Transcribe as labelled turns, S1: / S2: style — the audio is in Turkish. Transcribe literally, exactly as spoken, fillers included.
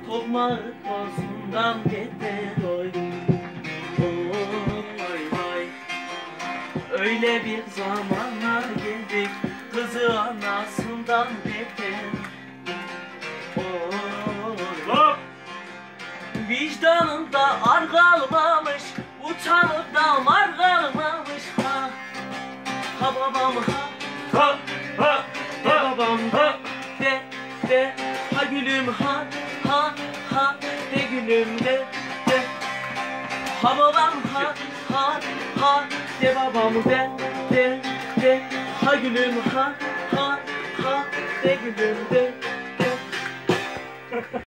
S1: Kokmağı tozundan beter oy. Oy oy. Öyle bir zamana geldik, kızı anasından beter. Oy. Hop. Vicdanında ar kalmamış, utanıp da mar kalmamış. Ha, ha babam ha,
S2: Ha ha
S1: de
S2: ha
S1: babam
S2: ha.
S1: de, de, ha gülüm ha, ha, ha, de gülüm de, de. Ha babam ha, ha, ha, de babam de, de, de. Ha gülüm ha, ha, ha, de gülüm de, de.